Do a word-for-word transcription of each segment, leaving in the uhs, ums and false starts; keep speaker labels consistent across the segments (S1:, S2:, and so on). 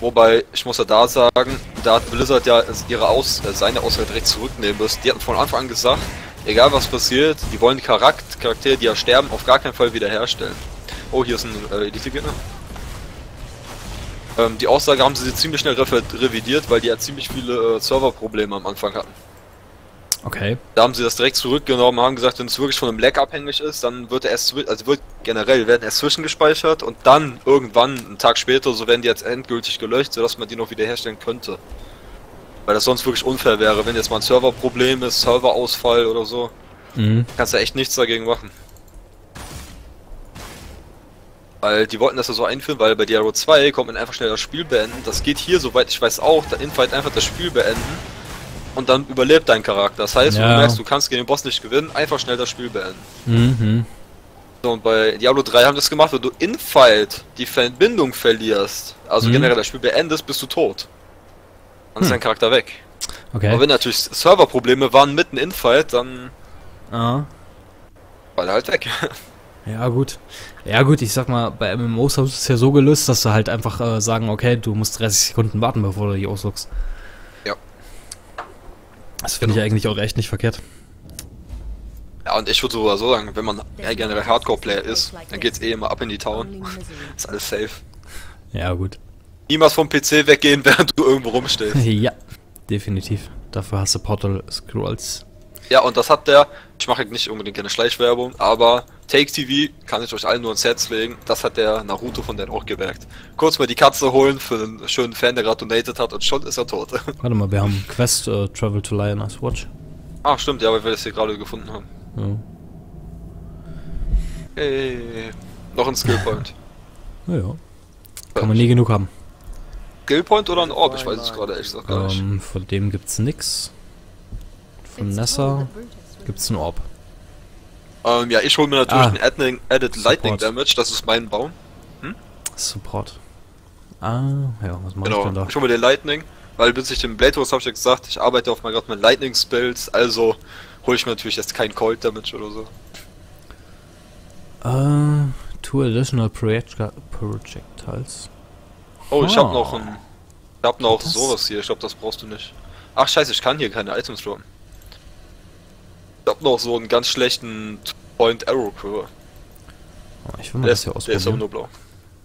S1: Wobei, ich muss ja da sagen, da hat Blizzard ja ihre Aus äh, seine Aussage direkt zurücknehmen müssen. Die hatten von Anfang an gesagt, egal was passiert, die wollen die Charakter Charaktere, die ja sterben, auf gar keinen Fall wiederherstellen. Oh, hier ist ein äh, Elite-Gegner. Ähm, die Aussage haben sie ziemlich schnell revidiert, weil die ja ziemlich viele äh, Serverprobleme am Anfang hatten.
S2: Okay.
S1: Da haben sie das direkt zurückgenommen, haben gesagt, wenn es wirklich von einem Lag abhängig ist, dann wird er erst, also wird generell werden erst zwischengespeichert und dann irgendwann, einen Tag später, so werden die jetzt endgültig gelöscht, sodass man die noch wiederherstellen könnte. Weil das sonst wirklich unfair wäre, wenn jetzt mal ein Serverproblem ist, Serverausfall oder so.
S2: Mhm.
S1: Kannst du echt nichts dagegen machen. Weil die wollten das ja so einführen, weil bei Diablo zwei kommt man einfach schnell das Spiel beenden. Das geht hier, soweit ich weiß, auch, da Infight einfach das Spiel beenden. Und dann überlebt dein Charakter. Das heißt,
S2: ja.
S1: wenn du merkst, du kannst gegen den Boss nicht gewinnen, einfach schnell das Spiel beenden.
S2: Mhm.
S1: So, und bei Diablo drei haben das gemacht, wenn du in Fight die Verbindung verlierst, also
S2: mhm. generell
S1: das Spiel beendest, bist du tot. Dann ist
S2: hm.
S1: dein Charakter weg.
S2: Okay.
S1: Aber wenn natürlich Serverprobleme waren mitten in Fight, dann
S2: ah.
S1: war der halt weg.
S2: Ja gut. Ja gut, ich sag mal, bei M M Os hast du es ja so gelöst, dass sie halt einfach äh, sagen, okay, du musst dreißig Sekunden warten, bevor du die ausloggst.
S1: Ja.
S2: Das finde
S1: Genau.
S2: ich eigentlich auch echt nicht verkehrt.
S1: Ja, und ich würde sogar so sagen, wenn man ja, generell Hardcore-Player ist, dann geht's eh immer ab in die Town. Ist alles safe.
S2: Ja gut.
S1: Niemals vom P C weggehen, während du irgendwo rumstehst.
S2: Ja, definitiv. Dafür hast du Portal Scrolls.
S1: Ja, und das hat der, ich mache nicht unbedingt eine Schleichwerbung, aber Take T V kann ich euch allen nur ins Herz legen, das hat der Naruto von denen auch gemerkt. Kurz mal die Katze holen für einen schönen Fan, der gerade donated hat und schon ist er tot.
S2: Warte mal, wir haben Quest uh, Travel to Lioness Watch.
S1: Ah, stimmt, ja, weil wir das hier gerade gefunden haben.
S2: Ja.
S1: Hey, noch ein Skillpoint.
S2: Ja, ja. Kann man nie genug haben.
S1: Skillpoint oder ein Orb? Ich weiß es gerade echt noch gar nicht.
S2: Ähm, von dem gibt's nix. Von Nessa gibt's einen Orb.
S1: Ähm, ja, ich hole mir natürlich
S2: Ah.
S1: den Added, Added Lightning
S2: Support.
S1: Damage, das ist mein Baum.
S2: Support. Ah, ja, was mach ich
S1: Genau,
S2: denn da?
S1: ich hole mir den Lightning, weil bis ich den Blade Rose habe ich ja gesagt, ich arbeite auf mal gerade mit Lightning Spells, also hole ich mir natürlich jetzt kein Cold Damage oder so.
S2: Äh, two additional project projectiles.
S1: Oh, ich
S2: Ah.
S1: hab noch ein, ich hab noch
S2: Das-
S1: sowas hier, ich glaube das brauchst du nicht. Ach scheiße, ich kann hier keine Items droppen. Ich hab noch so einen ganz schlechten Point Arrow Quiver.
S2: Oh, ich will mal
S1: Der
S2: das
S1: ist,
S2: hier
S1: der ist aber
S2: ausprobieren.
S1: nur blau.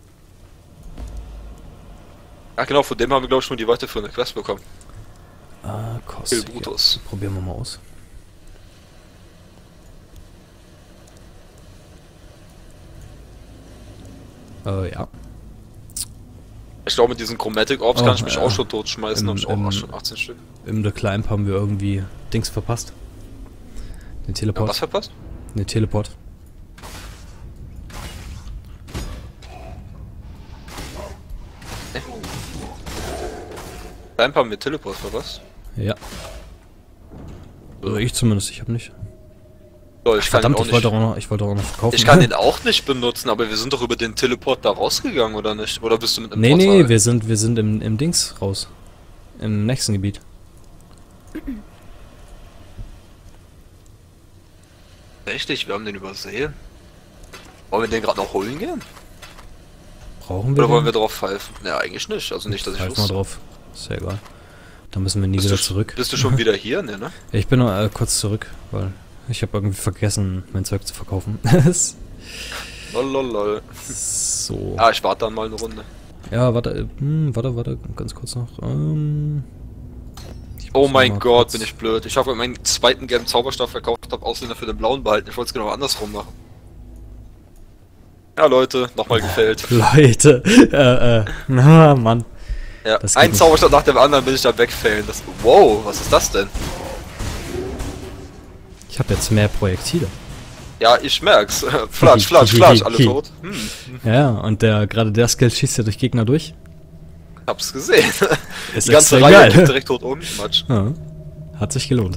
S1: Ach genau, von dem haben wir glaube ich schon die weiterführende Quest bekommen.
S2: Äh, kostet.
S1: Kill Brutus.
S2: Ja. Probieren wir mal aus. Äh, ja.
S1: Ich glaube mit diesen Chromatic Orbs
S2: Oh,
S1: kann ich mich
S2: ja.
S1: auch schon totschmeißen,
S2: Im-
S1: hab ich auch
S2: im-
S1: schon achtzehn Stück.
S2: Im The Climb haben wir irgendwie Dings verpasst. Den
S1: Ja,
S2: Teleport.
S1: was verpasst?
S2: Den Teleport.
S1: Ein paar mit Teleport verpasst.
S2: Ja. Also ich zumindest, ich habe nicht.
S1: So, ich kann,
S2: Verdammt,
S1: ihn auch
S2: ich wollte
S1: nicht,
S2: auch noch, ich wollte auch noch verkaufen.
S1: ich kann den auch nicht benutzen, aber wir sind doch über den Teleport da rausgegangen, oder nicht? Oder bist du mit einem
S2: Nee,
S1: Portal?
S2: nee, wir sind, wir sind im, im Dings raus. Im nächsten Gebiet.
S1: Richtig, wir haben den übersehen. Wollen wir den gerade noch holen gehen?
S2: Brauchen wir
S1: Oder wollen wir
S2: den?
S1: drauf pfeifen? Ja, eigentlich nicht, also nicht, dass ich
S2: Pfeif mal
S1: wusste.
S2: drauf. Ist ja egal. Dann müssen wir nie
S1: Bist
S2: wieder
S1: du,
S2: zurück.
S1: bist du schon wieder hier, ne, ne?
S2: Ich bin noch äh, kurz zurück, weil ich habe irgendwie vergessen, mein Zeug zu verkaufen.
S1: Lololol.
S2: So.
S1: Ah, ich warte dann mal eine Runde.
S2: Ja, warte, äh, hm, warte, warte, ganz kurz noch. Ähm, ich
S1: Oh
S2: muss
S1: mein
S2: mal
S1: Gott,
S2: kurz-
S1: bin ich blöd. Ich habe meinen zweiten gelben Zauberstab verkauft, habe Ausländer für den blauen behalten. Ich wollte es genau andersrum machen. Ja, Leute, nochmal gefällt.
S2: Leute, äh, äh, na, Mann.
S1: Ja,
S2: Das geht
S1: ein
S2: nicht.
S1: Zauberstab nach dem anderen bin ich da wegfällen. Das, wow, was ist das denn?
S2: Ich habe jetzt mehr Projektile.
S1: Ja, ich merk's. Flatsch, flatsch, flatsch, alle tot. Hm,
S2: Ja, und der gerade der Skill schießt ja durch Gegner durch.
S1: hab's gesehen.
S2: Ist
S1: Die ganze
S2: extrem
S1: Reihe
S2: geil.
S1: geht direkt tot um. Matsch.
S2: Ja, hat sich gelohnt.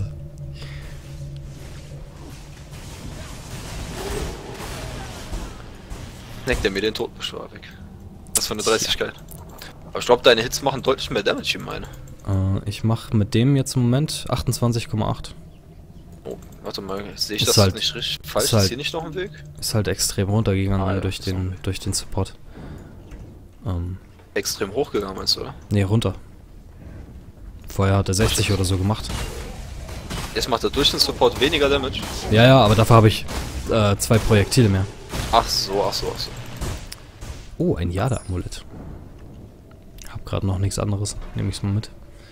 S1: Neckt er mir den Totbeschwör weg. Das war eine Dreistigkeit. Aber ich glaube, deine Hits machen deutlich mehr Damage, ich meine.
S2: Äh, ich mache mit dem jetzt im Moment achtundzwanzig Komma acht.
S1: Oh, warte mal, sehe ich
S2: Ist
S1: das
S2: halt-
S1: nicht richtig? Falsch,
S2: ist
S1: ist,
S2: halt-
S1: hier nicht noch ein Weg?
S2: Ist halt extrem runtergegangen
S1: Ah, ja,
S2: durch, den,
S1: sorry.
S2: durch den Support. Ähm,
S1: Extrem hochgegangen, meinst du, oder?
S2: Nee, runter. Vorher hat er sechzig oder so gemacht.
S1: Jetzt macht der Durchschnittssupport weniger Damage.
S2: Ja, ja, aber dafür habe ich äh, zwei Projektile mehr.
S1: Ach so, ach so, ach so.
S2: Oh, ein Jade-Amulett. Hab gerade noch nichts anderes. Nehme ich's mal mit.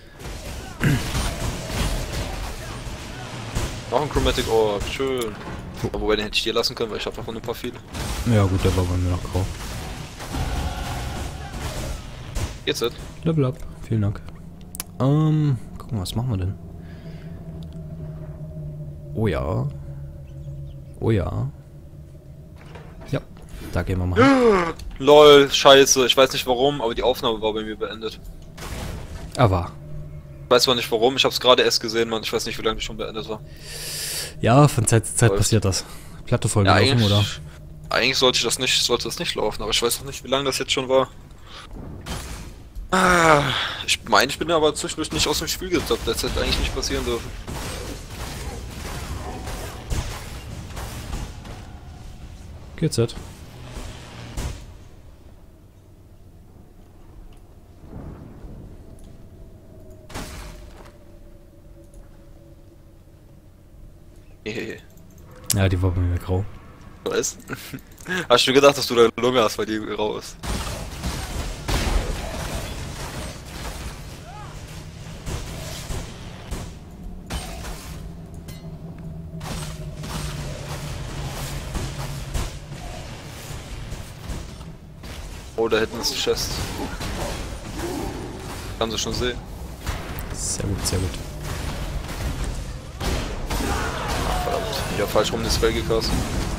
S1: Noch ein Chromatic Orb, schön. Oh. Wobei, den hätte ich dir lassen können, weil ich habe davon ein paar viele.
S2: Ja gut, der war bei mir noch grau.
S1: Jetzt it.
S2: Level up. Vielen Dank. Ähm, gucken wir, was machen wir denn? Oh ja. Oh ja. Ja, da gehen wir mal hin.
S1: Lol, scheiße, ich weiß nicht warum, aber die Aufnahme war bei mir beendet.
S2: Aber.
S1: Ich weiß zwar nicht warum, ich hab's gerade erst gesehen, Mann, ich weiß nicht, wie lange die schon beendet war.
S2: Ja, von Zeit zu Zeit
S1: Läuft.
S2: passiert das. Platte voll
S1: Ja,
S2: gelaufen,
S1: eigentlich,
S2: oder?
S1: eigentlich sollte ich das nicht, sollte das nicht laufen, aber ich weiß noch nicht, wie lange das jetzt schon war. Ah, ich meine, ich bin aber zwischendurch nicht aus dem Spiel gezockt, das hätte eigentlich nicht passieren dürfen.
S2: Geht's jetzt?
S1: Hehehe.
S2: Ja, die war bei mir grau.
S1: Weißt? Hast du gedacht, dass du da eine Lunge hast, weil die grau ist? Oh, da hinten ist die Chest. Kann sie schon sehen.
S2: Sehr gut, sehr gut.
S1: Ach, verdammt. Wieder falsch rum das Spell gecastet.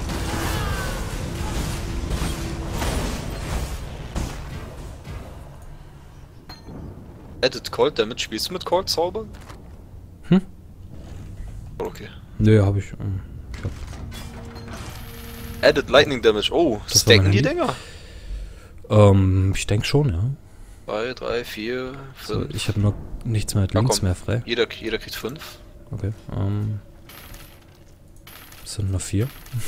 S1: Added Cold Damage. Spielst du mit Cold Zauber?
S2: Hm?
S1: Okay.
S2: Nö, hab ich. Ähm, ich hab
S1: Added Lightning Damage. Oh,
S2: Das war mein
S1: stacken die
S2: Handy?
S1: Dinger?
S2: Ähm, ich denke schon, ja.
S1: zwei, drei, vier,
S2: So,
S1: fünf.
S2: ich habe nur nichts mehr,
S1: Na
S2: links
S1: komm.
S2: mehr frei.
S1: Jeder, jeder kriegt fünf.
S2: Okay, ähm. Es sind noch vier.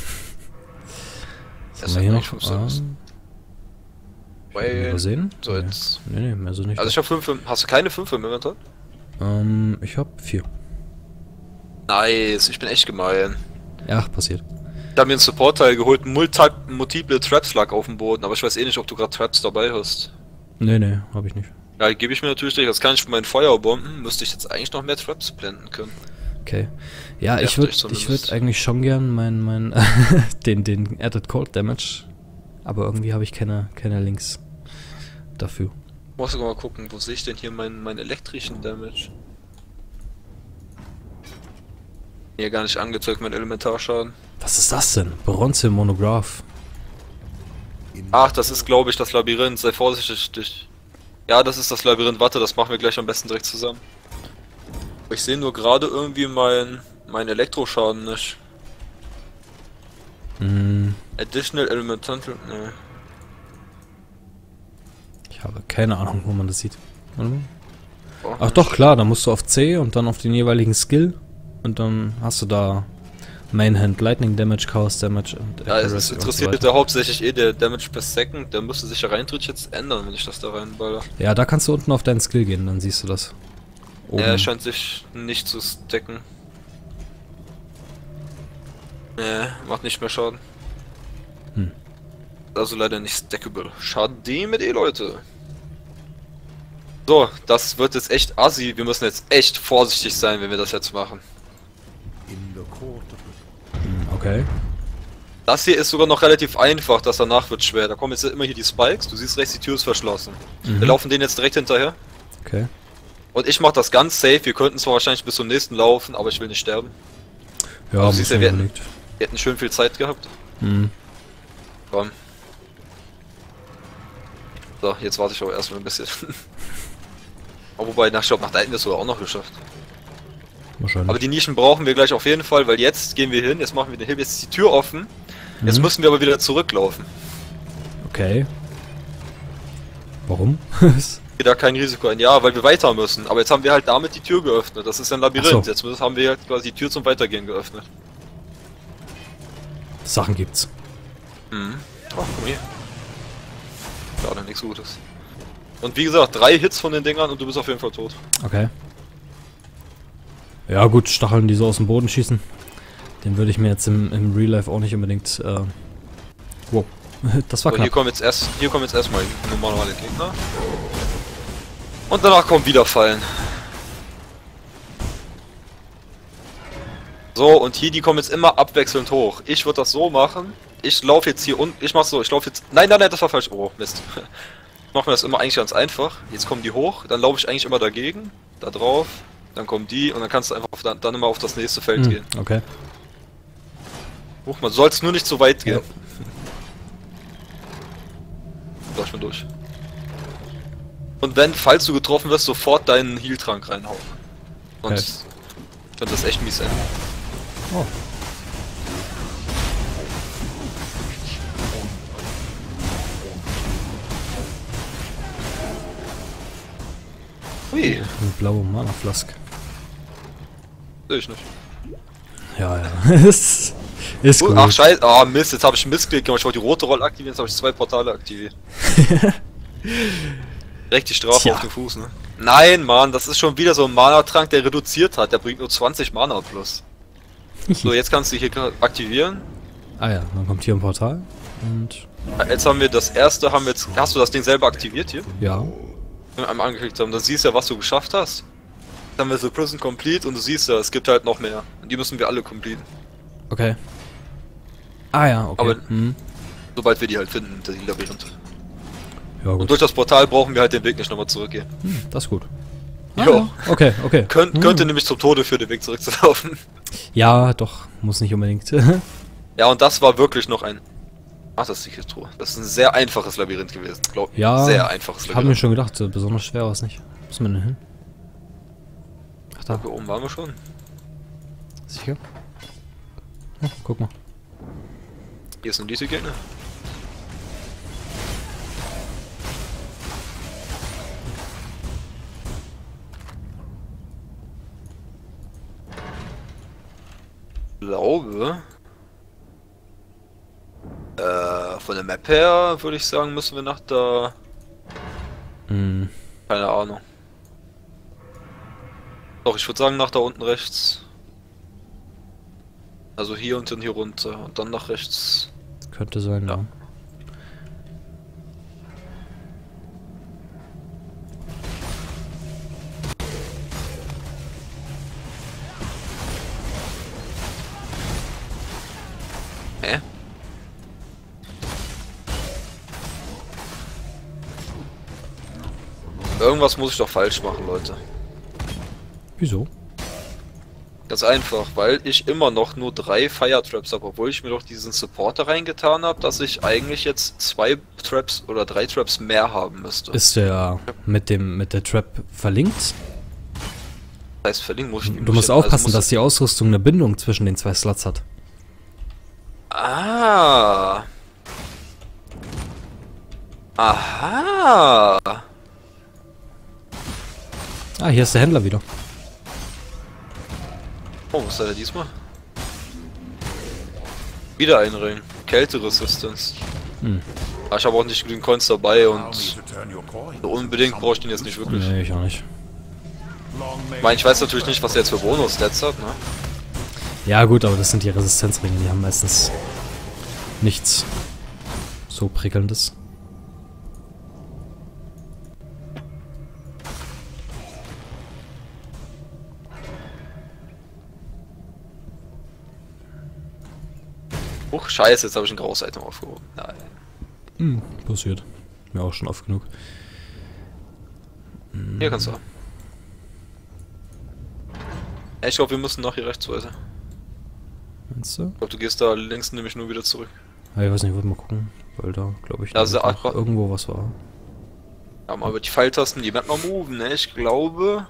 S1: Es
S2: Was
S1: sind
S2: haben wir hier
S1: eigentlich
S2: noch?
S1: fünf Service.
S2: Ähm,
S1: Weil,
S2: übersehen?
S1: so
S2: Nee.
S1: jetzt.
S2: Nee, nee, mehr so nicht.
S1: Also ich habe fünf im, hast du keine fünf im Inventar?
S2: ähm, ich hab vier.
S1: Nice, ich bin echt gemein.
S2: Ja, passiert.
S1: Ich habe mir ein Support-Teil geholt, multi multiple Traps lag auf dem Boden, aber ich weiß eh nicht, ob du gerade Traps dabei hast.
S2: Nee, nee, hab ich nicht.
S1: Ja, gebe ich mir natürlich nicht, das kann ich von meinen Feuerbomben, müsste ich jetzt eigentlich noch mehr Traps blenden können.
S2: Okay. Ja,
S1: Nervt
S2: ich würde
S1: euch
S2: ich
S1: zumindest.
S2: würd eigentlich schon gern mein, mein den, den Added Cold Damage, aber irgendwie habe ich keine, keine Links dafür.
S1: Muss sogar mal gucken, wo sehe ich denn hier meinen meinen elektrischen Damage? Hier gar nicht angezeigt, mein Elementarschaden.
S2: Was ist das denn? Bronze Monograph.
S1: Ach, das ist glaube ich das Labyrinth, sei vorsichtig. Ja, das ist das Labyrinth, warte, das machen wir gleich am besten direkt zusammen. Ich sehe nur gerade irgendwie mein, mein Elektroschaden nicht.
S2: Hm,
S1: Additional Elemental, ne.
S2: ich habe keine Ahnung, wo man das sieht. Warte mal.
S1: Auch
S2: Ach
S1: nicht.
S2: doch, klar, da musst du auf C und dann auf den jeweiligen Skill und dann hast du da Mainhand, Lightning Damage, Chaos Damage und
S1: Ja, es
S2: Accuracy
S1: ist
S2: und
S1: interessiert
S2: so
S1: mich da hauptsächlich eh der Damage per Second, der müsste sich ja rein theoretisch jetzt ändern, wenn ich das da reinballer.
S2: Ja, da kannst du unten auf deinen Skill gehen, dann siehst du das. Oben.
S1: Er scheint sich nicht zu stacken. Ne, macht nicht mehr Schaden.
S2: Hm.
S1: Also leider nicht stackable. Schade mit eh, Leute. So, das wird jetzt echt assi. Wir müssen jetzt echt vorsichtig sein, wenn wir das jetzt machen.
S2: Hm, okay.
S1: Das hier ist sogar noch relativ einfach, das danach wird schwer. Da kommen jetzt immer hier die Spikes, du siehst rechts, die Tür ist verschlossen.
S2: Mhm.
S1: Wir laufen denen jetzt direkt hinterher.
S2: Okay.
S1: Und ich mach das ganz safe, wir könnten zwar wahrscheinlich bis zum nächsten laufen, aber ich will nicht sterben.
S2: Ja,
S1: Also
S2: muss
S1: siehst du,
S2: man
S1: wir hätten-
S2: überlegt.
S1: Wir hätten schön viel Zeit gehabt.
S2: Hm.
S1: Komm. So, jetzt warte ich aber erstmal ein bisschen. Aber wobei, nach, ich glaube, nach da hätten wir es sogar auch noch geschafft.
S2: Wahrscheinlich.
S1: Aber die Nischen brauchen wir gleich auf jeden Fall, weil jetzt gehen wir hin, jetzt machen wir den Hebel, jetzt ist die Tür offen. Jetzt
S2: Mhm.
S1: müssen wir aber wieder zurücklaufen.
S2: Okay. Warum?
S1: Da kein Risiko ein. Ja, weil wir weiter müssen. Aber jetzt haben wir halt damit die Tür geöffnet. Das ist ein Labyrinth.
S2: Ach so.
S1: Jetzt müssen- haben wir halt quasi die Tür zum Weitergehen geöffnet.
S2: Sachen gibt's.
S1: Mhm. Oh, guck mal hier. Schade, nichts Gutes. Und wie gesagt, drei Hits von den Dingern und du bist auf jeden Fall tot.
S2: Okay. Ja gut, Stacheln, die so aus dem Boden schießen. Den würde ich mir jetzt im, im Real Life auch nicht unbedingt... Äh wow, das war
S1: So,
S2: knapp.
S1: hier kommen jetzt erst, hier kommen jetzt erstmal normale Gegner. Und danach kommen wieder Fallen. So, und hier, die kommen jetzt immer abwechselnd hoch. Ich würde das so machen. Ich laufe jetzt hier unten. Ich mach so, ich laufe jetzt. Nein, nein, nein, das war falsch. Oh, Mist. Ich mache mir das immer eigentlich ganz einfach. Jetzt kommen die hoch, dann laufe ich eigentlich immer dagegen. Da drauf. Dann kommen die und dann kannst du einfach auf, dann, dann immer auf das nächste Feld
S2: Hm,
S1: gehen.
S2: okay.
S1: Hoch, man soll es nur nicht so weit gehen.
S2: Ja.
S1: So, ich bin durch. Und wenn, falls du getroffen wirst, sofort deinen Heal-Trank reinhauen. Sonst
S2: Okay.
S1: könnte das echt mies enden.
S2: Oh.
S1: Ui,
S2: Eine blaue Mana-Flask.
S1: sehe ich nicht.
S2: Ja, ja. ist ist
S1: Oh,
S2: gut.
S1: ach scheiße, ah Mist, jetzt habe ich einen Missklick gemacht. Ich wollte die rote Rolle aktivieren, jetzt habe ich zwei Portale aktiviert. Direkt die Strafe
S2: Tja.
S1: auf den Fuß, ne? Nein, Mann, das ist schon wieder so ein Mana-Trank, der reduziert hat. Der bringt nur zwanzig Mana plus. So, jetzt kannst du hier aktivieren.
S2: Ah ja, dann kommt hier ein Portal. Und
S1: Jetzt haben wir das erste, haben wir jetzt. Hast du das Ding selber aktiviert hier?
S2: ja.
S1: Wenn wir einmal angeklickt haben, dann siehst du ja, was du geschafft hast. Dann haben wir so Prison Complete und du siehst ja, es gibt halt noch mehr. Und die müssen wir alle completen.
S2: Okay. Ah ja, okay.
S1: Aber-
S2: hm.
S1: Sobald wir die halt finden, die Labyrinthe.
S2: Ja,
S1: Und
S2: gut.
S1: durch das Portal brauchen wir halt den Weg nicht nochmal zurückgehen.
S2: Hm, das ist gut.
S1: Jo.
S2: ja. Okay, okay.
S1: Könnt,
S2: Hm.
S1: könnte nämlich zum Tode für den Weg zurückzulaufen.
S2: Ja, doch. Muss nicht unbedingt.
S1: Ja, und das war wirklich noch ein... Ach, das ist die Truhe. Das ist ein sehr einfaches Labyrinth gewesen, glaub ich.
S2: Ja,
S1: Sehr einfaches
S2: Ich habe mir
S1: Labyrinth.
S2: schon gedacht, so besonders schwer war es nicht. Wo ist man denn hin? Ach da,
S1: Hier oben waren wir schon.
S2: sicher? Oh, guck mal.
S1: Hier sind diese Gegner. Ich glaube... Äh, von der Map her würde ich sagen, müssen wir nach da...
S2: Hm.
S1: Keine Ahnung. Doch, ich würde sagen nach da unten rechts. Also hier und dann hier runter und dann nach rechts.
S2: Könnte sein, ja.
S1: Ja. Hä? Irgendwas muss ich doch falsch machen, Leute.
S2: Wieso?
S1: Ganz einfach, weil ich immer noch nur drei Fire Traps habe, obwohl ich mir doch diesen Supporter reingetan habe, dass ich eigentlich jetzt zwei Traps oder drei Traps mehr haben müsste.
S2: Ist der mit dem mit der Trap verlinkt?
S1: Das heißt, verlinken muss ich
S2: Du musst
S1: also
S2: aufpassen,
S1: muss-
S2: dass die Ausrüstung eine Bindung zwischen den zwei Slots hat.
S1: Ah. Aha.
S2: Ah, hier ist der Händler wieder.
S1: Oh, was hat er diesmal? Wieder ein Ring. Kälte-Resistance.
S2: Hm.
S1: Aber ich habe auch nicht genügend Coins dabei
S3: I'll need
S1: und
S3: to turn your coin.
S1: so unbedingt brauche ich den jetzt nicht wirklich.
S2: Nee, ich auch nicht.
S3: Long may
S1: Ich meine, ich weiß natürlich nicht, was er jetzt für Bonus-Stats hat, ne?
S2: Ja gut, aber das sind die Resistenzringe, die haben meistens nichts so prickelndes.
S1: Huch, scheiße, jetzt habe ich ein graues Item aufgehoben. Nein.
S2: Hm, passiert. Mir auch schon oft genug.
S1: Hier kannst du haben. Ja, ich glaube, wir müssen nach hier rechts weiter.
S2: Meinst du?
S1: Ich glaube, du gehst da links nämlich nur wieder zurück.
S2: Ah, ich weiß nicht, ich wollte mal gucken, weil da, glaube ich,
S1: Da ist
S2: noch
S1: der Aqua-
S2: irgendwo was war.
S1: Ja, mal über die Pfeiltasten, die Map mal moven, ne? Ich glaube...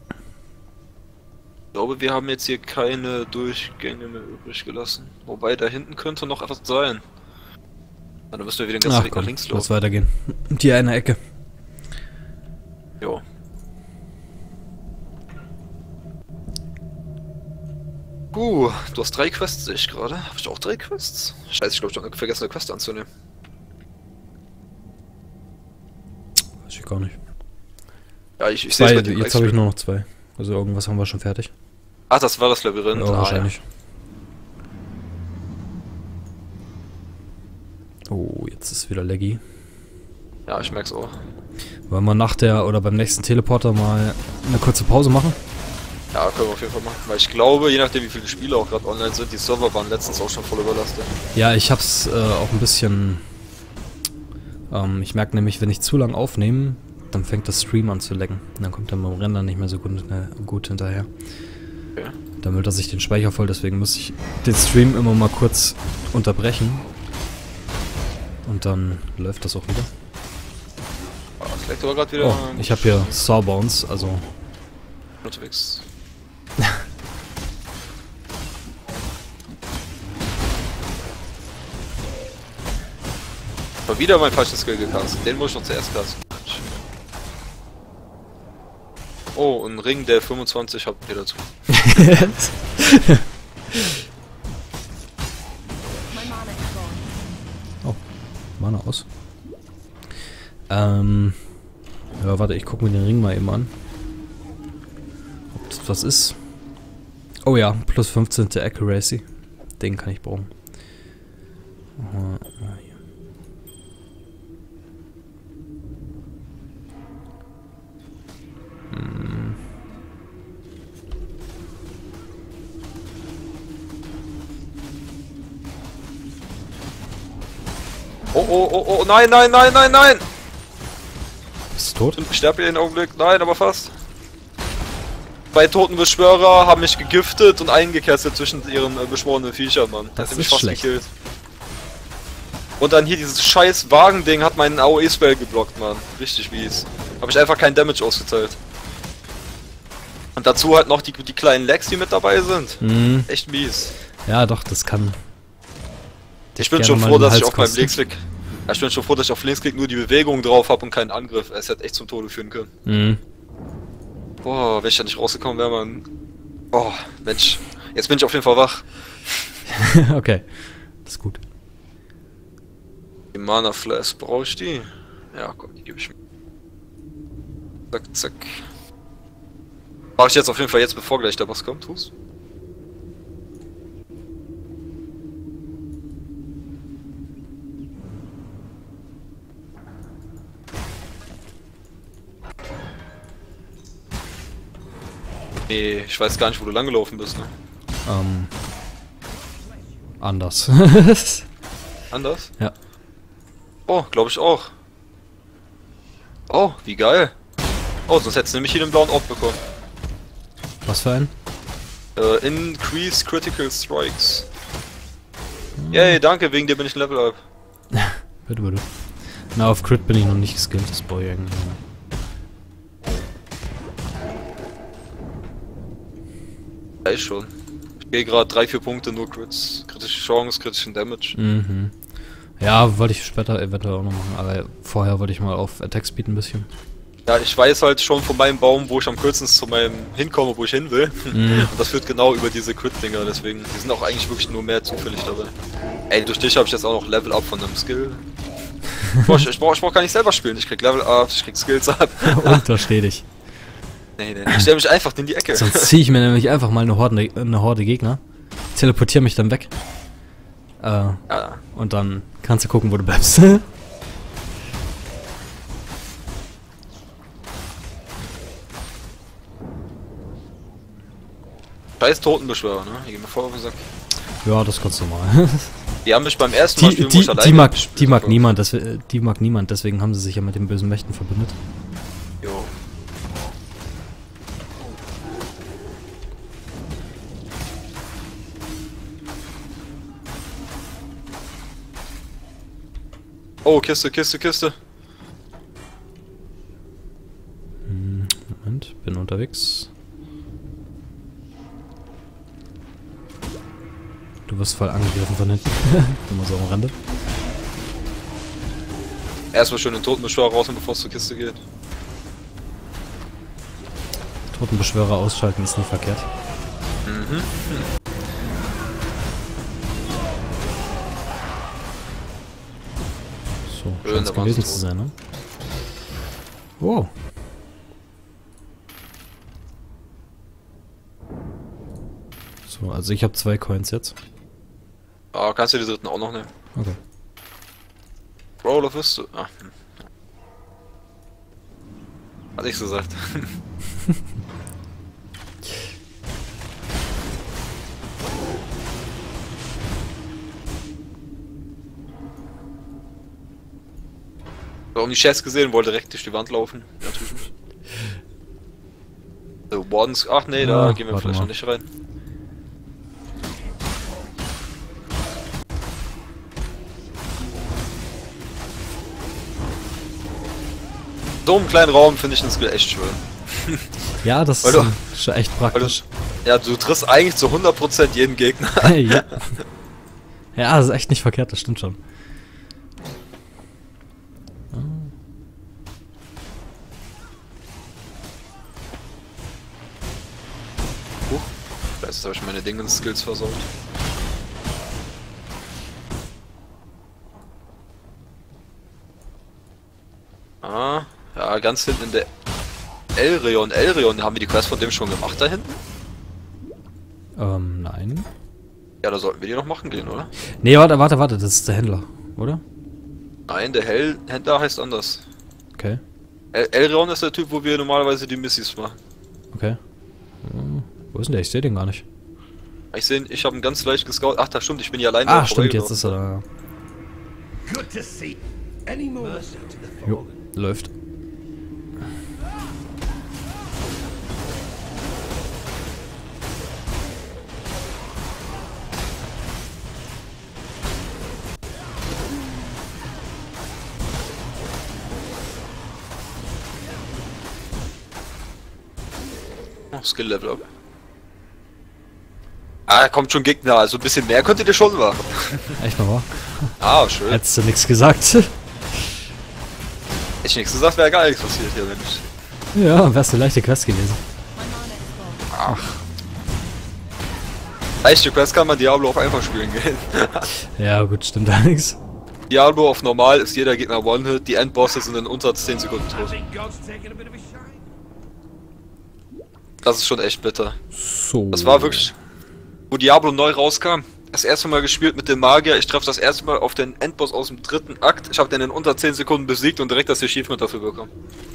S1: Ich glaube, wir haben jetzt hier keine Durchgänge mehr übrig gelassen. Wobei, da hinten könnte noch etwas sein. Ja, dann müssen wir wieder den ganzen
S2: Ach
S1: Weg nach
S2: komm,
S1: links
S2: lass
S1: laufen.
S2: weitergehen. Die eine Ecke.
S1: Jo. Uh, du hast drei Quests, sehe ich gerade. Habe ich auch drei Quests? Scheiße, ich glaube, ich habe vergessen, eine Quest anzunehmen.
S2: Weiß ich gar nicht.
S1: Ja, ich, ich sehe
S2: Zwei,
S1: es bei dem
S2: jetzt habe ich
S1: X-Ray.
S2: nur noch zwei. Also irgendwas haben wir schon fertig.
S1: Ach, das war das Labyrinth.
S2: Ja,
S1: ah,
S2: wahrscheinlich. Oh, jetzt ist wieder laggy.
S1: Ja. ja, ich merk's auch.
S2: Wollen wir nach der oder beim nächsten Teleporter mal eine kurze Pause machen?
S1: Ja, können wir auf jeden Fall machen. Weil ich glaube, je nachdem wie viele Spiele auch gerade online sind, die Server waren letztens auch schon voll überlastet.
S2: Ja, ich hab's äh, auch ein bisschen... Ähm, ich merke nämlich, wenn ich zu lang aufnehme, dann fängt das Stream an zu lecken. Dann kommt er beim Render nicht mehr so gut, äh, gut hinterher.
S1: Okay.
S2: Dann will er sich den Speicher voll, deswegen muss ich den Stream immer mal kurz unterbrechen. Und dann läuft das auch wieder.
S1: Ah, das leckt aber gerade wieder.
S2: Oh, ich habe hier Sawbones, also...
S1: Unterwegs. War wieder mein falsches Skill gecastet. Den muss ich noch zuerst casten. Oh, ein Ring der fünfundzwanzig habt ihr dazu.
S2: Oh, Mana aus. Ähm. Ja, warte, ich guck mir den Ring mal eben an. Ob das was ist. Oh ja, plus fünfzehn Accuracy. Den kann ich brauchen. Aha, hier. Hm.
S1: Oh, oh, oh, oh, nein, nein, nein, nein, nein!
S2: Bist du tot?
S1: Ich sterbe hier in Augenblick. Nein, aber fast. Zwei toten Beschwörer haben mich gegiftet und eingekesselt zwischen ihren äh, beschworenen Viechern, Mann.
S2: Das
S1: hat mich
S2: ist
S1: fast
S2: schlecht.
S1: gekillt. Und dann hier dieses scheiß Wagending hat meinen A O E-Spell geblockt, Mann. Richtig mies. Habe ich einfach keinen Damage ausgeteilt. Und dazu halt noch die, die kleinen Lags, die mit dabei sind.
S2: Mhm.
S1: Echt mies.
S2: Ja, doch, das kann.
S1: Ich bin
S2: gerne
S1: schon
S2: mal
S1: froh,
S2: den
S1: dass ich
S2: Hals
S1: auf meinem
S2: kosten.
S1: Linksklick... Ja, ich bin schon froh, dass ich auf Linksklick nur die Bewegung drauf habe und keinen Angriff. Es hätte echt zum Tode führen können.
S2: Mhm.
S1: Boah, wenn ich da nicht rausgekommen wäre, man. Oh, Mensch. Jetzt bin ich auf jeden Fall wach.
S2: Okay, das ist gut.
S1: Die Mana Flash, brauche ich die? Ja, komm, die gebe ich mir. Zack, zack. Mach ich jetzt auf jeden Fall jetzt, bevor gleich der Boss kommt, tu's? Nee, ich weiß gar nicht, wo du langgelaufen bist, ne?
S2: Ähm. Anders.
S1: Anders?
S2: Ja.
S1: Oh, glaube ich auch. Oh, wie geil. Oh, sonst hättest du nämlich hier den blauen Ort bekommen.
S2: Was für ein?
S1: Äh, Increase Critical Strikes. Yay, danke, wegen dir bin ich ein Level up.
S2: Bitte, bitte. Na, auf Crit bin ich noch nicht geskillt, das brauche ich eigentlich.
S1: Ja, ich schon. Ich gehe gerade drei, vier Punkte, nur Crits. Kritische Chance, kritischen Damage.
S2: Mhm. Ja, wollte ich später eventuell auch noch machen, aber vorher wollte ich mal auf Attack Speed ein bisschen.
S1: Ja, ich weiß halt schon von meinem Baum, wo ich am kürzesten zu meinem hinkomme, wo ich hin will.
S2: Mhm.
S1: Und das führt genau über diese Crit-Dinger, deswegen, die sind auch eigentlich wirklich nur mehr zufällig dabei. Ey, durch dich habe ich jetzt auch noch Level Up von einem Skill. Boah, ich, ich brauch, ich brauch gar nicht selber spielen, ich krieg Level Up, ich krieg Skills ab.
S2: Untersteh dich.
S1: Nee, nee, ich stell mich einfach in die Ecke.
S2: Sonst ziehe ich mir nämlich einfach mal eine Horde, eine Horde Gegner, teleportiere mich dann weg. Äh,
S1: Ja.
S2: und dann kannst du gucken, wo du bleibst.
S1: Scheiß Totenbeschwörer, ne? Die gehen mir voll auf den Sack.
S2: Ja, das ist ganz normal.
S1: Die haben mich beim ersten Mal
S2: Die,
S1: spielen, wo
S2: die,
S1: ich alleine
S2: die, mag,
S1: gespielt
S2: die mag
S1: habe.
S2: niemand, das, die mag niemand, deswegen haben sie sich ja mit den bösen Mächten verbündet.
S1: Jo. Oh, Kiste, Kiste, Kiste.
S2: Hm, Moment, bin unterwegs. Du wirst voll angegriffen von hinten. Immer so am Rande.
S1: Erstmal schön den Totenbeschwörer rausnehmen, bevor es zur Kiste geht.
S2: Totenbeschwörer ausschalten ist nicht verkehrt.
S1: Mhm.
S2: So,
S1: Schön,
S2: scheint es
S1: da war's
S2: gewesen
S1: tot.
S2: zu sein, ne? Oh. So, also ich habe zwei Coins jetzt.
S1: Ah, kannst du die dritten auch noch nehmen?
S2: Okay.
S1: Roller wirst du. Ah. hm. Hat ich so gesagt. Warum die Chefs gesehen, wollte direkt durch die Wand laufen. Ja, natürlich nicht. So, Wardens. Ach nee, da
S2: Ah,
S1: gehen wir
S2: warte
S1: vielleicht
S2: mal.
S1: noch nicht rein. So einem kleinen Raum finde ich den Skill echt schön.
S2: Ja, das
S1: Weil
S2: ist
S1: du-
S2: ähm, schon echt
S1: Weil
S2: praktisch.
S1: du, ja, du triffst eigentlich zu hundert Prozent jeden Gegner.
S2: ja. Ja, das ist echt nicht verkehrt, das stimmt schon.
S1: Huch, vielleicht habe ich meine Dingens-Skills versaut. Ah, ja, ganz hinten in der Elrion. Elrion, haben wir die Quest von dem schon gemacht da hinten?
S2: Ähm, nein.
S1: Ja, da sollten wir die noch machen gehen, oder?
S2: Nee, warte, warte, warte, das ist der Händler, oder?
S1: Nein, der Hell Händler heißt anders.
S2: Okay,
S1: El Elrion ist der Typ, wo wir normalerweise die Missis machen.
S2: okay. Hm, wo ist denn der? Ich sehe den gar nicht.
S1: Ich sehe, ich habe ihn ganz leicht gescoutet. Ach, da stimmt, ich bin hier allein.
S2: Ah,
S1: da
S2: stimmt, jetzt
S1: vorbeigelaufen.
S2: ist er da.
S3: Good to see. Any more mercy to the
S2: Jo, läuft.
S1: Oh, Skill Level up. Ah, kommt schon Gegner, also ein bisschen mehr könntet ihr schon machen.
S2: Echt mal wahr?
S1: Ah, schön. Hätte
S2: Hättest du nichts gesagt?
S1: ich nichts gesagt, wäre gar nichts passiert hier, wenn ich.
S2: Ja, wär's eine leichte Quest gewesen.
S1: Leichte Quest kann man Diablo auf einfach spielen gehen.
S2: Ja, gut, stimmt allerdings.
S1: Diablo auf normal ist jeder Gegner One-Hit, die Endbosse sind in unter zehn Sekunden tot.
S3: think God's taking a bit of a shine.
S1: Das ist schon echt bitter.
S2: So.
S1: Das war wirklich, wo Diablo neu rauskam, das erste Mal gespielt mit dem Magier. Ich treffe das erste Mal auf den Endboss aus dem dritten Akt. Ich habe den in unter zehn Sekunden besiegt und direkt das Achievement dafür bekommen.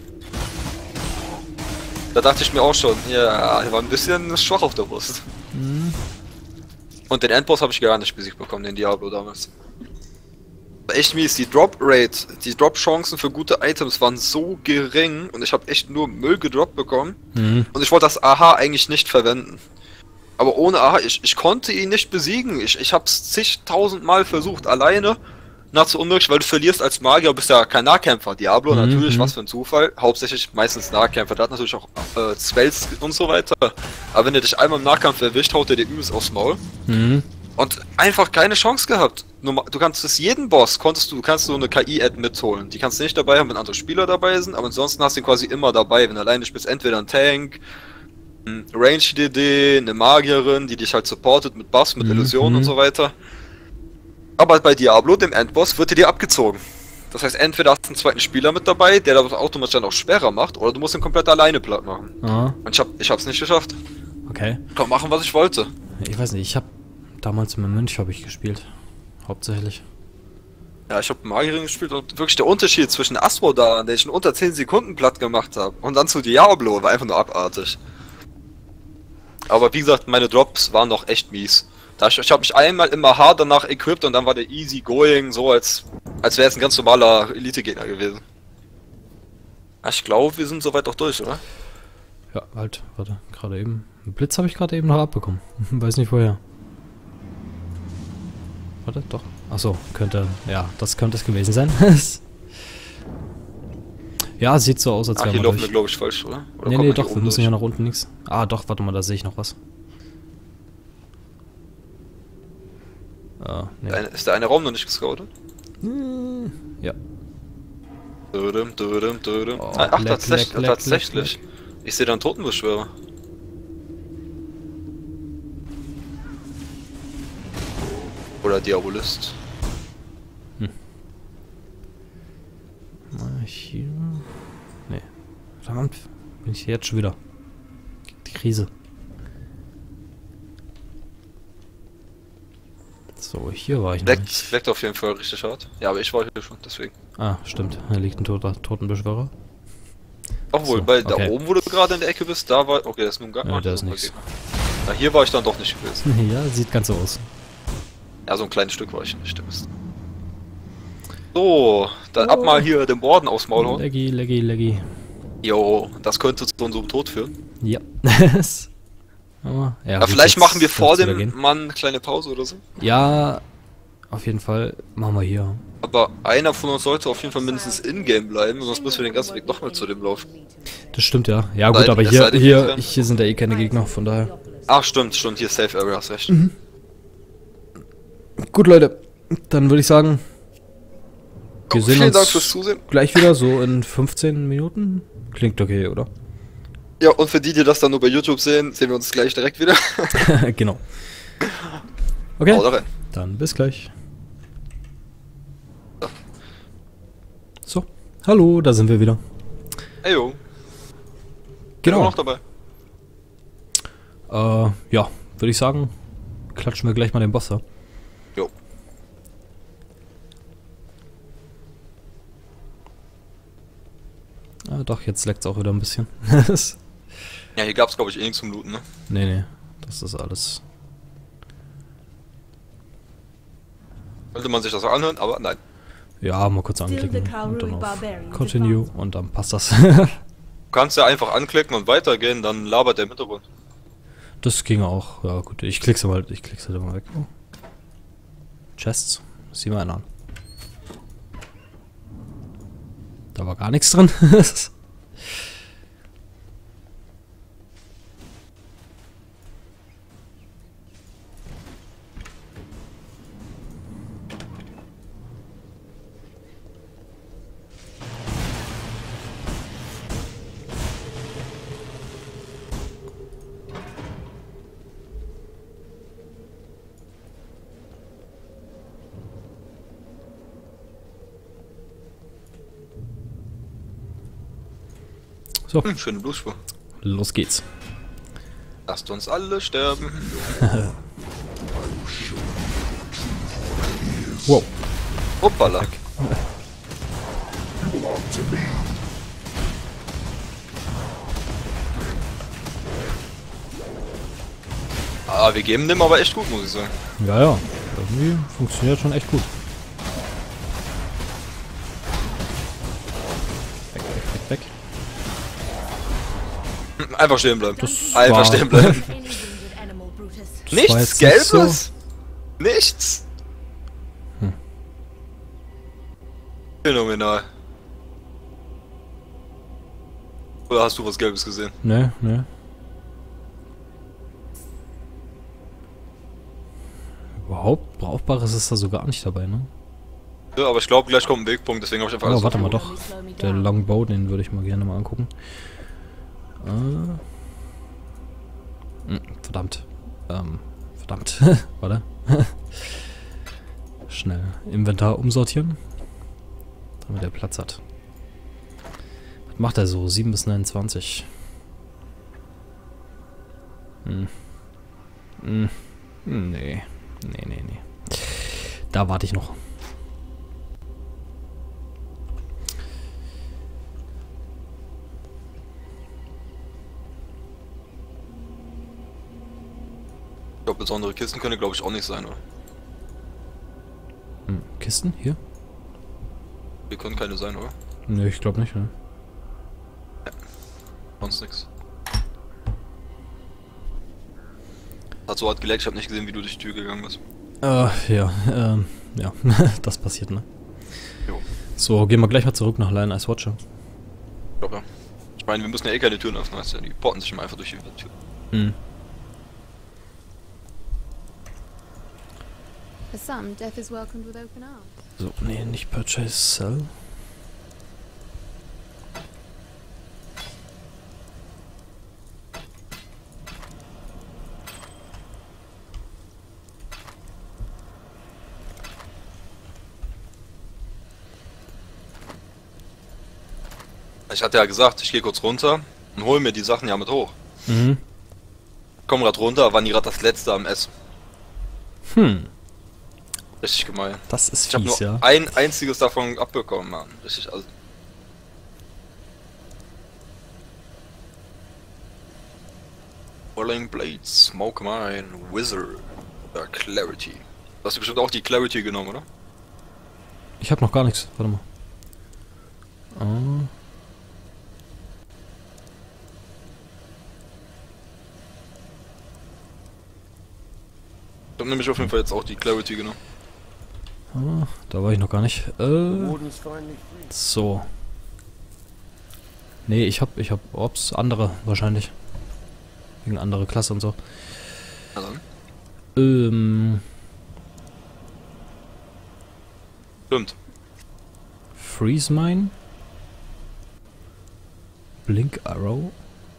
S1: Da dachte ich mir auch schon, ja, er war ein bisschen schwach auf der Brust.
S2: Mhm.
S1: Und den Endboss habe ich gar nicht besiegt bekommen, den Diablo damals. War echt mies, die Drop-Rate, die Drop-Chancen für gute Items waren so gering und ich habe echt nur Müll gedroppt bekommen.
S2: Mhm.
S1: Und ich wollte das A H eigentlich nicht verwenden. Aber ohne A H, ich, ich konnte ihn nicht besiegen. Ich, ich habe es zigtausend Mal versucht, alleine. Nahezu unmöglich, weil du verlierst als Magier, bist ja kein Nahkämpfer. Diablo
S2: Mhm,
S1: natürlich,
S2: mhm.
S1: was für ein Zufall. Hauptsächlich meistens Nahkämpfer. Der hat natürlich auch äh, Spells und so weiter. Aber wenn er dich einmal im Nahkampf erwischt, haut er dir übelst aufs Maul.
S2: Mhm.
S1: Und einfach keine Chance gehabt. Normal- Du kannst es jeden Boss, konntest du, du kannst so eine K I-Ad mitholen. Die kannst du nicht dabei haben, wenn andere Spieler dabei sind, aber ansonsten hast du ihn quasi immer dabei. Wenn du alleine bist, entweder ein Tank, ein Range-D D, eine Magierin, die dich halt supportet mit Buffs, mit
S2: Mhm.
S1: Illusionen und so weiter. Aber bei Diablo, dem Endboss, wird er dir abgezogen. Das heißt, entweder hast du einen zweiten Spieler mit dabei, der das automatisch dann auch schwerer macht, oder du musst ihn komplett alleine platt machen.
S2: Ah,
S1: Und ich, hab, ich hab's nicht geschafft.
S2: okay.
S1: Ich konnte machen, was ich wollte.
S2: Ich weiß nicht, ich habe damals mit Mönch habe ich gespielt. Hauptsächlich.
S1: Ja, ich habe Magierin gespielt und wirklich der Unterschied zwischen Asmodan, den ich in unter zehn Sekunden platt gemacht habe, und dann zu Diablo, war einfach nur abartig. Aber wie gesagt, meine Drops waren noch echt mies. Da ich ich habe mich einmal immer hart danach equipped und dann war der easy going, so als, als wäre es ein ganz normaler Elite-Gegner gewesen. Ja, ich glaube, wir sind soweit auch durch, oder?
S2: Ja, halt, warte, gerade eben. Einen Blitz habe ich gerade eben noch abbekommen. Weiß nicht woher. Warte, doch. Achso, könnte. Ja, das könnte es gewesen sein. Ja, sieht so aus, als
S1: Ach,
S2: wäre
S1: hier
S2: man
S1: laufen wir,
S2: durch.
S1: glaube ich, falsch, oder? Oder
S2: Nee,
S1: kommt
S2: nee,
S1: man hier
S2: doch, wir
S1: oben
S2: müssen
S1: durch?
S2: ja nach unten nichts. Ah, doch, warte mal, da sehe ich noch was. Ah, nee.
S1: Der eine- Ist der eine Raum noch nicht gescoutet?
S2: Ja.
S1: Dödem, dödem, dödem.
S2: Oh,
S1: Ach,
S2: leck,
S1: tatsächlich.
S2: leck, leck,
S1: tatsächlich.
S2: leck,
S1: Ich sehe da einen Totenbeschwörer. Oder Diabolist.
S2: Mal hier. Nee, Verdammt, bin ich jetzt schon wieder. Die Krise. So, hier war ich noch
S1: Leckt,
S2: nicht.
S1: leckt auf jeden Fall richtig hart. Ja, aber ich war hier schon, deswegen.
S2: Ah, stimmt. Da liegt ein toter Totenbeschwörer.
S1: Obwohl,
S2: So,
S1: bei da
S2: okay.
S1: oben, wo du gerade in der Ecke bist, da war... Okay, das ist nun gar
S2: Ja, der ist
S1: okay.
S2: nix.
S1: Na, hier war ich dann doch nicht gewesen.
S2: Ja, sieht ganz so aus.
S1: Ja, so ein kleines Stück war ich nicht, stimmt. So, dann ab mal hier dem Orden aufs Maul hauen.
S2: Leggy, leggy, leggy.
S1: Jo, das könnte zu unserem Tod führen.
S2: Ja. Aber, ja,
S1: Ja,
S2: gut,
S1: vielleicht
S2: jetzt
S1: machen wir vor
S2: soll's wieder
S1: dem
S2: gehen.
S1: Mann eine kleine Pause oder so.
S2: Ja, auf jeden Fall. Machen wir hier.
S1: Aber einer von uns sollte auf jeden Fall mindestens in-game bleiben, sonst müssen wir den ganzen Weg nochmal zu dem laufen.
S2: Das stimmt, ja. Ja gut,
S1: Sei-
S2: aber
S1: es
S2: hier,
S1: sei denn,
S2: hier,
S1: wir-
S2: hier sind ja eh keine Gegner, von daher.
S1: Ach, stimmt, stimmt, hier Safe Area, hast recht.
S2: Mhm. Gut, Leute. Dann würde ich sagen, wir
S1: Oh,
S2: sehen
S1: vielen
S2: uns
S1: Dank fürs Zusehen.
S2: gleich wieder, so in fünfzehn Minuten. Klingt okay, oder?
S1: Ja, und für die, die das dann nur bei YouTube sehen, sehen wir uns gleich direkt wieder.
S2: Genau. Okay,
S1: Haut rein.
S2: dann bis gleich. So, hallo, da sind wir wieder.
S1: Ey, jo. Bin
S2: Genau.
S1: immer noch dabei.
S2: Äh, ja, würde ich sagen, klatschen wir gleich mal den Boss da.
S1: Jo.
S2: Ah, doch, jetzt leckt's auch wieder ein bisschen.
S1: Ja, hier gab's glaube ich eh nichts zum Looten, ne?
S2: Nee, nee, das ist alles.
S1: Könnte man sich das auch anhören, aber nein.
S2: Ja, mal kurz anklicken und dann auf Continue und dann passt das.
S1: Du kannst ja einfach anklicken und weitergehen, dann labert der im Hintergrund.
S2: Das ging auch. Ja gut, ich klick's mal, ich klick's halt immer weg. Oh. Chests, sieh mal einen an. Da war gar nichts drin. So,
S1: Hm, schöne Blutspur.
S2: los geht's.
S1: Lasst uns alle sterben.
S2: Wow.
S1: Hoppala. Ah, wir geben dem aber echt gut, muss ich sagen.
S2: Ja, ja. Irgendwie funktioniert schon echt gut. Weg, weg, weg, weg.
S1: Einfach stehen bleiben.
S2: Das
S1: Einfach
S2: war-
S1: stehen bleiben.
S2: Das war
S1: Nichts
S2: jetzt nicht so-
S1: Gelbes? Nichts?
S2: Hm.
S1: Phänomenal. Oder hast du was Gelbes gesehen?
S2: Ne, ne. Überhaupt Brauchbares ist da so gar nicht dabei, ne?
S1: Ja, aber ich glaube, gleich kommt ein Wegpunkt, deswegen habe ich einfach
S2: Oh,
S1: alles
S2: warte mal,
S1: aufgehoben.
S2: doch. Der Longbow, den würde ich mal gerne mal angucken. Äh. Hm, verdammt. Ähm, verdammt. Warte. Schnell Inventar umsortieren. Damit er Platz hat. Was macht er so? sieben bis neunundzwanzig. Hm. Hm. Nee. Nee, nee, nee. Da warte ich noch.
S1: Ich glaube, besondere Kisten können glaube ich auch nicht sein, oder?
S2: Hm. Kisten? Hier?
S1: Die können keine sein, oder?
S2: Nee, ich glaube nicht, ne?
S1: Sonst nix. Hat so hart geleckt, ich habe nicht gesehen, wie du durch die Tür gegangen bist.
S2: Äh, ja, ähm, ja, das passiert, ne?
S1: Jo.
S2: So, gehen wir gleich mal zurück nach Lion Ice Watcher.
S1: Ich glaube ja. Ich meine, wir müssen ja eh keine Türen öffnen, weißt du, die porten sich immer einfach durch die Tür.
S2: Hm.
S4: For some, death is welcomed with open arms.
S2: So, nee, nicht Purchase Sell.
S1: Ich hatte ja gesagt, ich gehe kurz runter und hole mir die Sachen ja mit hoch.
S2: Mhm.
S1: Komm grad runter, waren die gerade das letzte am Essen.
S2: Hm,
S1: Richtig gemein.
S2: das ist
S1: Ich habe nur
S2: fies, ja.
S1: ein einziges davon abbekommen, Mann. Richtig, also. Whirling Blades, Smoke Mine, Wizard, äh, Clarity. Du hast bestimmt auch die Clarity genommen, oder?
S2: Ich habe noch gar nichts. Warte mal. Ah.
S1: Ich hab nämlich auf jeden Fall jetzt auch die Clarity genommen.
S2: Ah, da war ich noch gar nicht. Äh,
S3: Warden's finally free.
S2: so. Nee, ich hab, ich hab, ups, andere wahrscheinlich. Wegen andere Klasse und so.
S1: Also,
S2: Ähm,
S1: stimmt.
S2: Freeze Mine. Blink Arrow.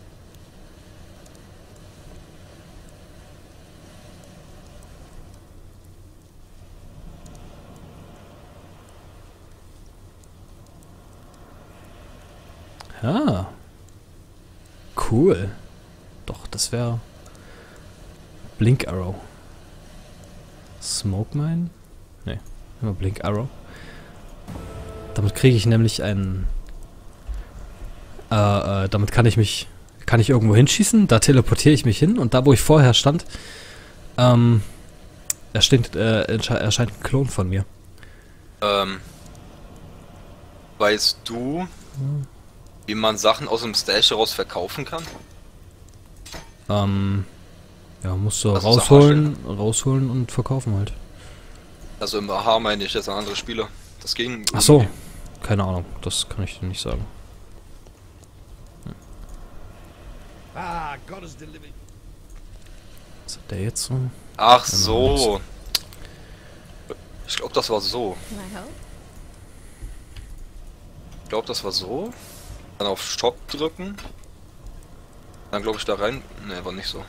S2: Ah. Cool. Doch, das wäre Blink Arrow. Smoke Mine? Ne, immer Blink Arrow. Damit kriege ich nämlich einen... Äh, äh, damit kann ich mich... Kann ich irgendwo hinschießen, da teleportiere ich mich hin und da, wo ich vorher stand, ähm, erscheint, äh, erscheint ein Klon von mir.
S1: Ähm, weißt du, wie man Sachen aus dem Stash heraus verkaufen kann?
S2: Ähm, ja, musst du
S1: Also
S2: rausholen, rausholen und verkaufen halt.
S1: Also im A H meine ich jetzt an andere Spieler. Das ging.
S2: Ach so, keine Ahnung, das kann ich dir nicht sagen.
S3: Ah, God has delivered.
S2: Was hat der jetzt so?
S1: Ach so. Ich glaube, das war so.
S4: Can I help?
S1: Ich glaube, das war so. Dann auf Stopp drücken. Dann glaube ich da rein. Ne, war nicht so.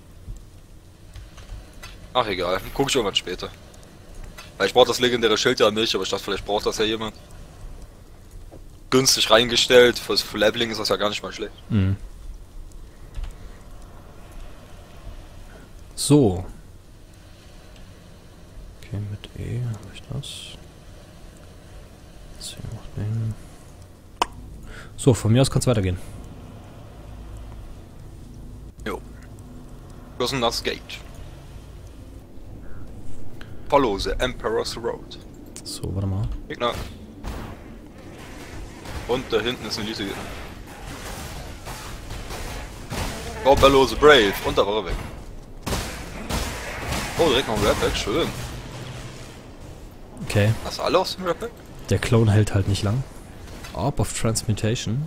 S1: Ach egal, guck ich irgendwann später. Weil ich brauche das legendäre Schild ja nicht, aber ich dachte, vielleicht braucht das ja jemand. Günstig reingestellt, fürs für Leveling ist das ja gar nicht mal schlecht.
S2: Mhm. So. Okay, mit E habe ich das. Das hier macht den. So, von mir aus kann es weitergehen.
S1: Jo. Crossing das Gate. Follow the Emperor's Road.
S2: So, warte mal.
S1: Gegner. Und da hinten ist ein Elite-Gegner. Oh, Bellow the Brave. Und da war er weg. Oh, direkt noch ein Rapback. Schön.
S2: Okay.
S1: Hast du alle aus dem Rapback?
S2: Der Clone hält halt nicht lang. Orb of Transmutation.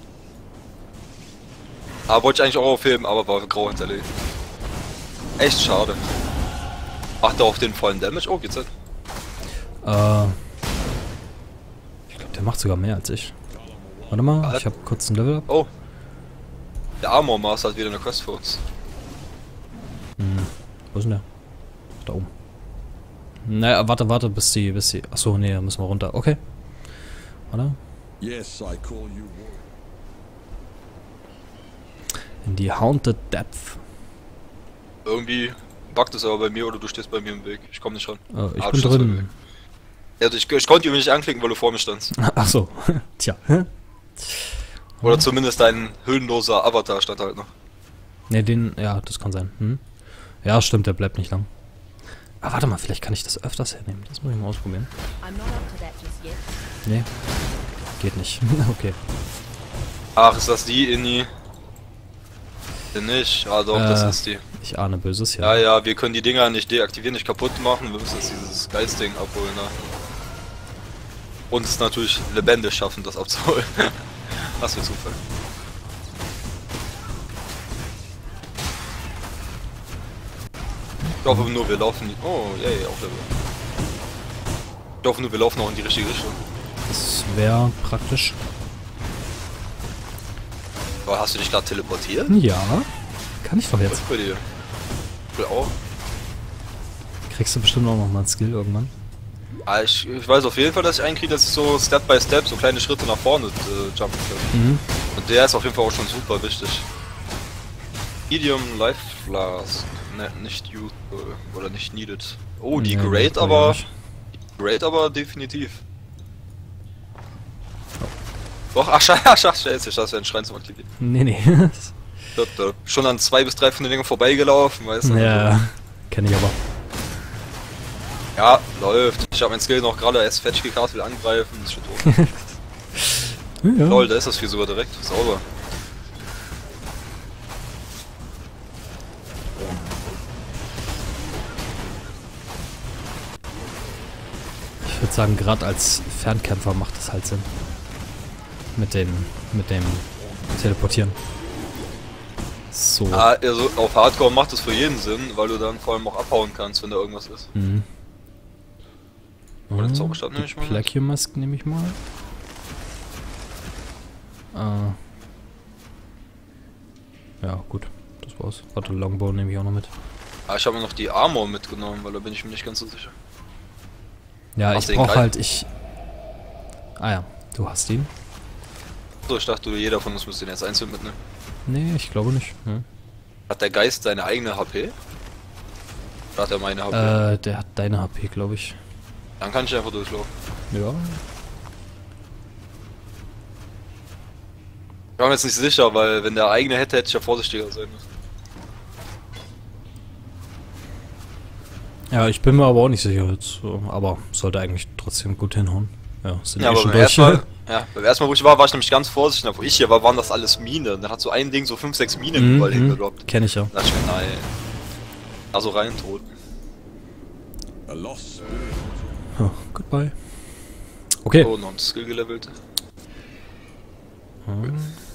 S1: Ah, wollte ich eigentlich auch aufheben, aber war grau hinterlegt. Echt schade. Macht er auf den vollen Damage? Oh, geht's halt.
S2: Äh. Ich glaube, der macht sogar mehr als ich. Warte mal,
S1: Alter.
S2: ich habe kurz ein Level up.
S1: Oh. Der Armor Master hat wieder eine Quest für uns.
S2: Hm. Wo ist denn der? Da oben. Naja, warte, warte, bis die, bis die. Achso, nee, da müssen wir runter. Okay. Warte.
S3: Yes, I call you war.
S2: In die Haunted Depth.
S1: Irgendwie buggt es aber bei mir oder du stehst bei mir im Weg. Ich komme nicht ran.
S2: Äh, ich
S1: Ah,
S2: bin
S1: du stehst bei mir.
S2: drin.
S1: Also ich, ich konnte ihn nicht anklicken, weil du vor mir standst.
S2: Achso. Tja.
S1: Oder zumindest dein hüllenloser Avatar stand halt noch.
S2: Ne, den. Ja, das kann sein. Hm? Ja, stimmt, der bleibt nicht lang. Ah, warte mal, vielleicht kann ich das öfters hernehmen. Das muss ich mal ausprobieren.
S4: I'm not up to that just yet.
S2: Nee. Geht nicht. Okay.
S1: Ach, ist das die Inni? Denn nicht? Ah doch,
S2: Äh,
S1: das ist die.
S2: Ich ahne Böses,
S1: Ja,
S2: ja.
S1: ja, wir können die Dinger nicht deaktivieren, nicht kaputt machen. Wir müssen jetzt dieses Geistding abholen. Ne? Und es natürlich lebendig schaffen, das abzuholen. Was für Zufall. Ich hoffe nur, wir laufen. Oh, yay, auch Level. Ich hoffe nur, wir laufen auch in die richtige Richtung.
S2: Das wäre praktisch.
S1: Aber hast du dich gerade teleportiert?
S2: Ja. Kann ich doch
S1: Was
S2: jetzt.
S1: ist bei dir? Ich will auch.
S2: Kriegst du bestimmt auch noch mal ein Skill irgendwann.
S1: Ah, ich, ich weiß auf jeden Fall, dass ich einen kriege, dass ich so Step by Step so kleine Schritte nach vorne äh, jumpen kann.
S2: Mhm.
S1: Und der ist auf jeden Fall auch schon super wichtig. Medium Life Flask. Ne, nicht useful. Oder nicht needed. Oh, die
S2: Nee,
S1: Great
S2: brauch ich
S1: aber.
S2: nicht.
S1: Great aber definitiv. Doch, ach scheiße, ach scheiße, ich dachte, wäre ein Schrein zum Aktivieren.
S2: Nee, nee.
S1: Ich hab da schon an zwei bis drei von den Dingen vorbeigelaufen, weißt du?
S2: Ja, kenne ich aber.
S1: Ja, läuft. Ich habe mein Skill noch gerade erst Fetch gekauft, will angreifen, ist schon tot.
S2: Ja.
S1: Lol, da ist das Vieh sogar direkt. Sauber.
S2: Ich würde sagen, gerade als Fernkämpfer macht das halt Sinn. Mit dem, mit dem Teleportieren. So.
S1: Ah, also auf Hardcore macht das für jeden Sinn, weil du dann vor allem auch abhauen kannst, wenn da irgendwas ist.
S2: Mhm.
S1: Oder
S2: Mhm,
S1: Zauberstab nehme ich mal.
S2: Plague Mask nehme ich mal. Äh. Ja, gut. Das war's. Warte, Longbow nehme ich auch noch mit.
S1: Ah, ich habe mir noch die Armor mitgenommen, weil da bin ich mir nicht ganz so sicher.
S2: Ja,
S1: Hast
S2: ich
S1: du den
S2: brauche
S1: Geist?
S2: halt, ich... Ah ja, du hast ihn?
S1: So, ich dachte, jeder von uns müsste den jetzt einzeln mitnehmen.
S2: Nee, ich glaube nicht. Hm.
S1: Hat der Geist seine eigene H P? Oder hat er meine H P?
S2: Äh, der hat deine H P, glaube ich.
S1: Dann kann ich einfach durchlaufen.
S2: Ja.
S1: Ich war mir jetzt nicht sicher, weil wenn der eigene hätte, hätte ich ja vorsichtiger sein müssen.
S2: Ja, ich bin mir aber auch nicht sicher jetzt. so, Aber sollte eigentlich trotzdem gut hinhauen. Ja, sind
S1: Ja,
S2: eh
S1: aber
S2: schon
S1: beim
S2: durch.
S1: ersten Mal, ja, beim ersten Mal, wo ich war, war ich nämlich ganz vorsichtig. Wo ich hier war, waren das alles Minen. Dann hat so ein Ding so fünf, sechs Minen
S2: Mhm,
S1: überall
S2: mhm.
S1: hingedroppt.
S2: Kenn ich ja.
S1: Da dachte ich mir, nein. Also rein tot.
S3: A lost spirit.
S2: Oh, goodbye. Okay.
S1: Oh, noch ein Skill gelevelt.
S2: Hm.